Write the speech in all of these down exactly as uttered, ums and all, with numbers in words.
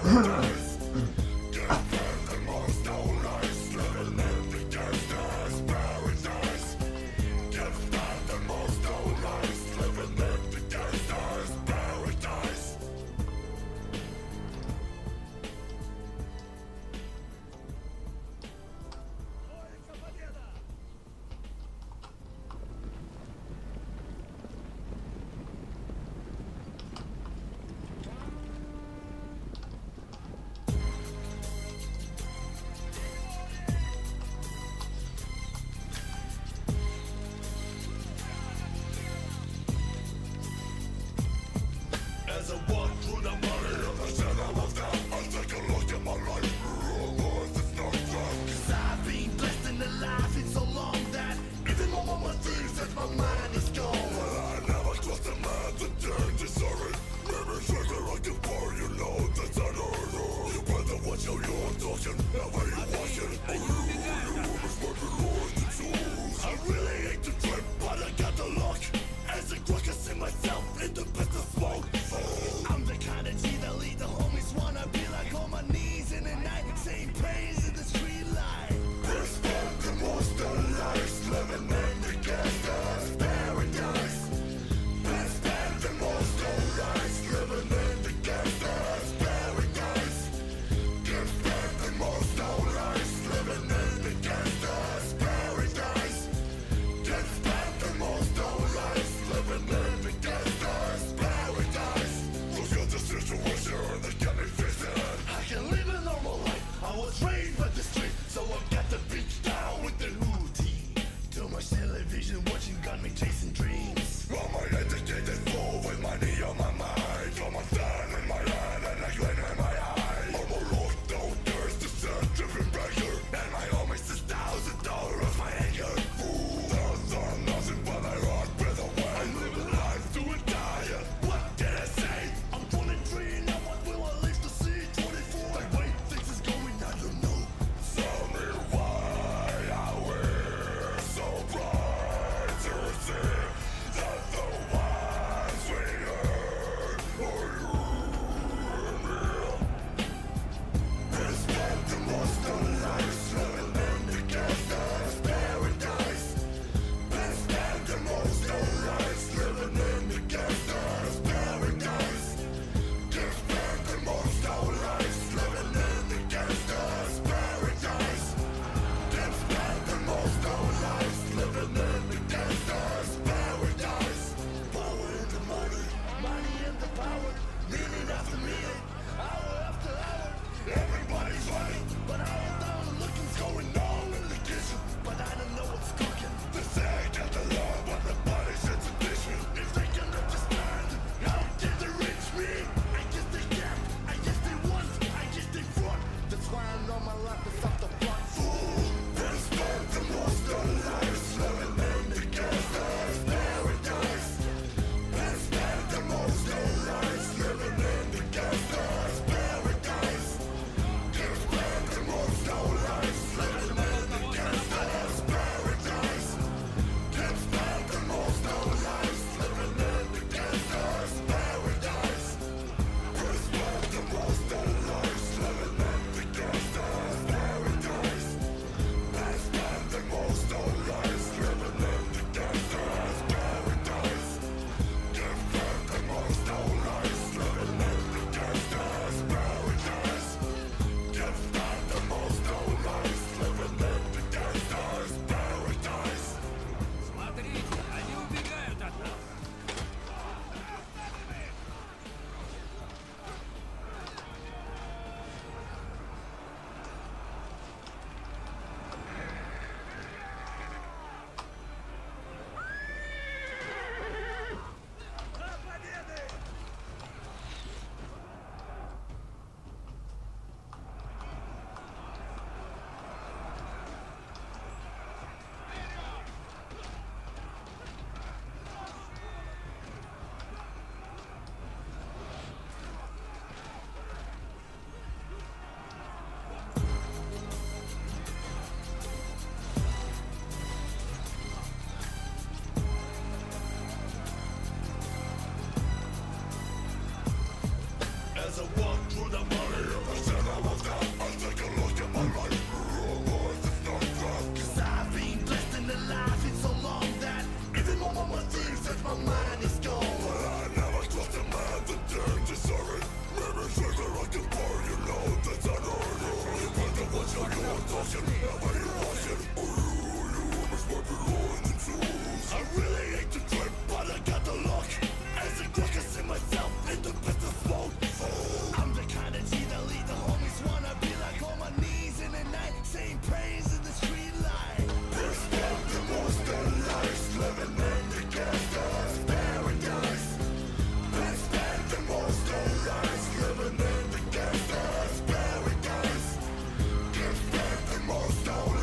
As I walk through the money of the shadow of death, I take a look at my life. Real life is not death. Cause I've been blessed in the life in so long that even more of my things that my mind is gone. But I never trust a man to turn to sorry. Maybe trigger I can pour, you know that's unheard of. You better watch how you're talking, how are you watching? Oh, you, you was what the Lord to choose. I really hate to trip, but I got the luck. As a crook, I see myself in the best of smoke. I'm the kind of G I really hate the drip, but I got the look. As a quick, I see myself in the business mode. I'm the kind of G that lead the homies wanna be like on my knees in the night, saying praise in the street light. Respect the most of life, living in the gangster's paradise. Respect the most of life, living in the gangster's paradise. Respect the most of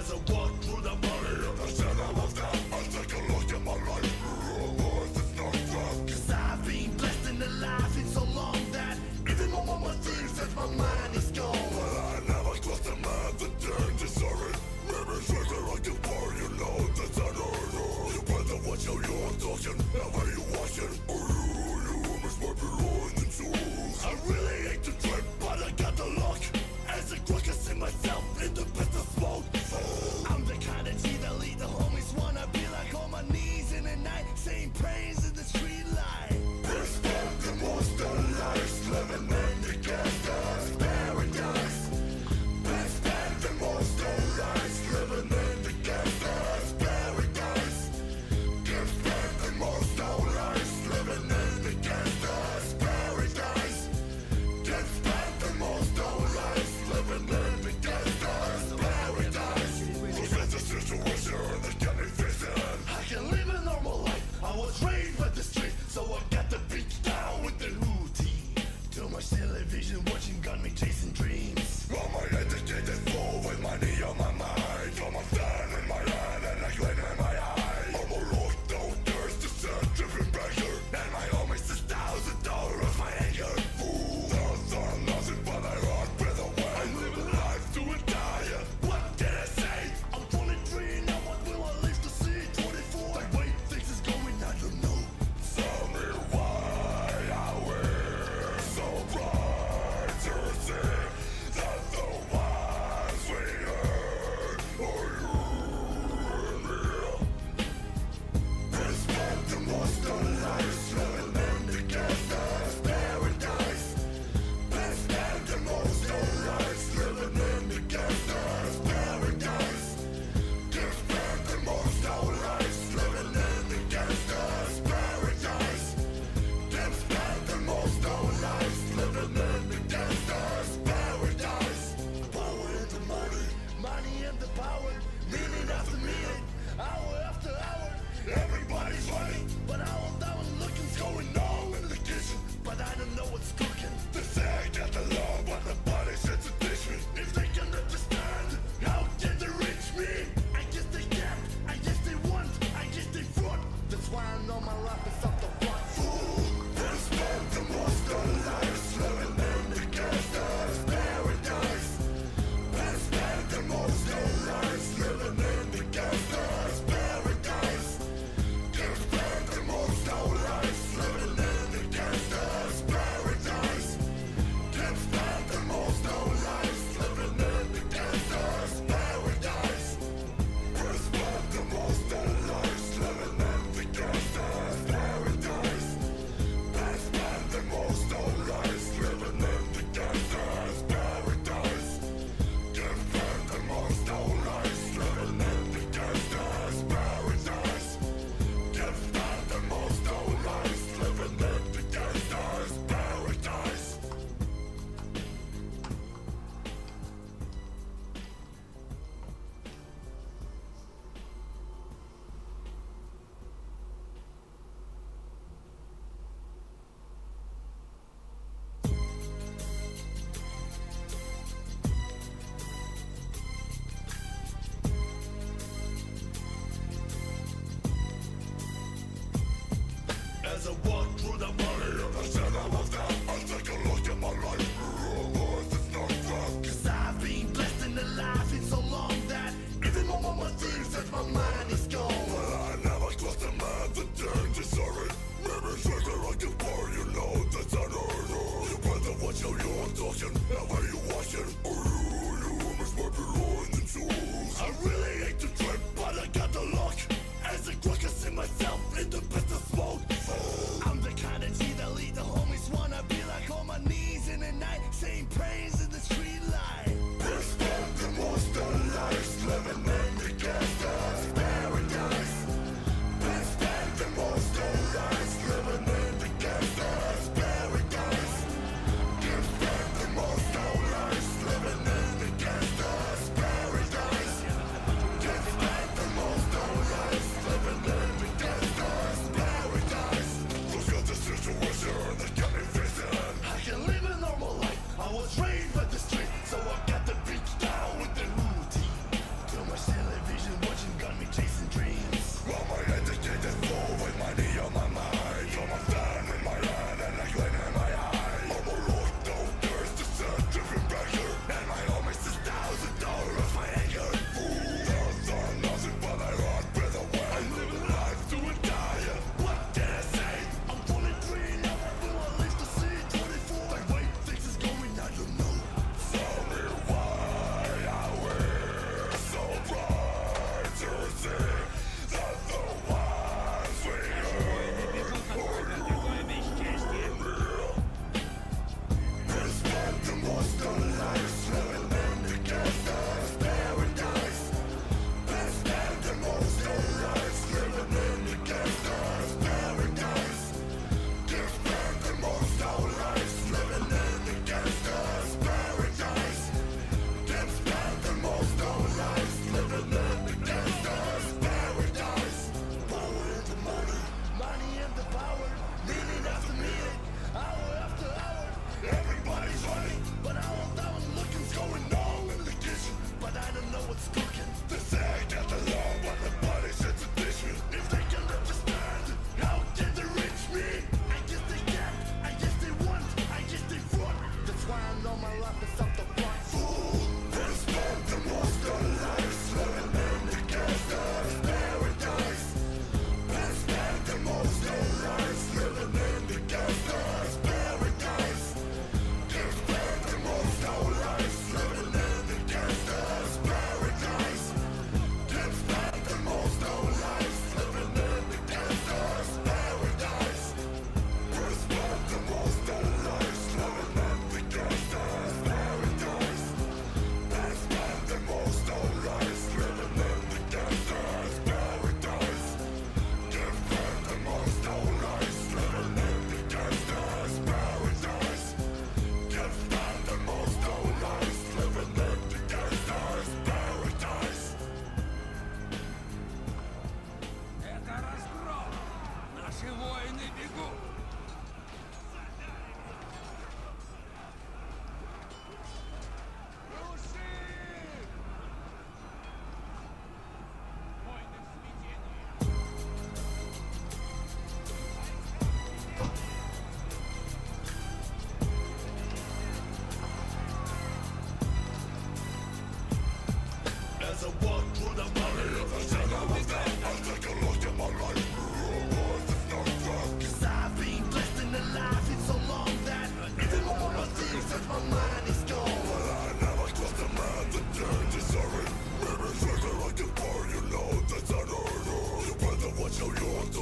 As I walk through the valley of the shadow of death, I take a look at my life. Life is not fair. Cause I've been blessed in the life in so long that even my mama thinks that my mind is gone. But I never crossed a man that turned to sorry. Maybe straighter like the bar, you know that's unheard of. You better watch how you're talking, how are you watching? Oh, you miss my behind the tools. I really hate to trip, but I got the luck. As a crook, I see myself in the best of smoke. I'm the kind of G that lead the homies wanna be like on my knees in the night, saying praise in the street light. Respect the most lives, living in the gangster's paradise. Respect the most lives, living in the gangster's paradise. Respect the most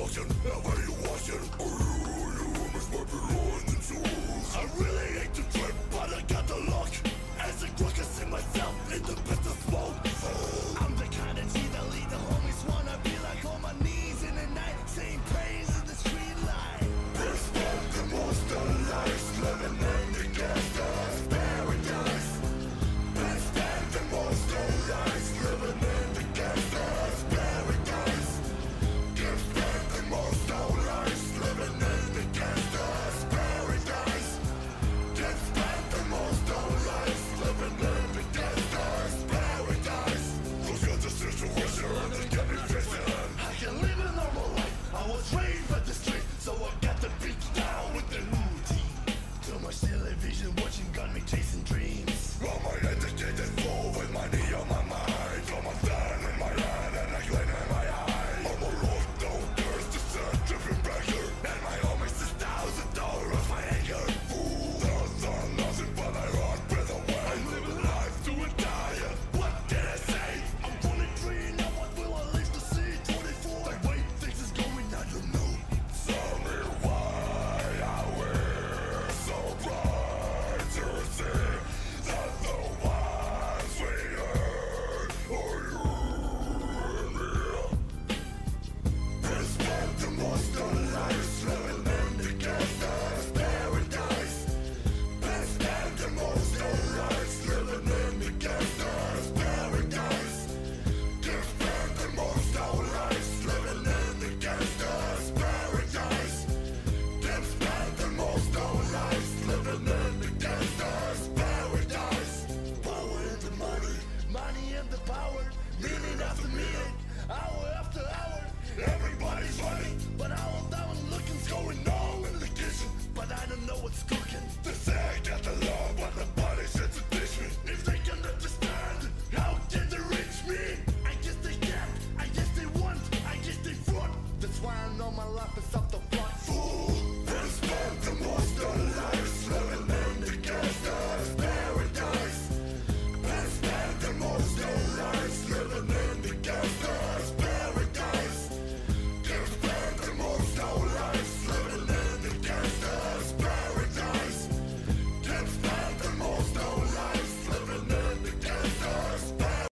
motion, evaluation.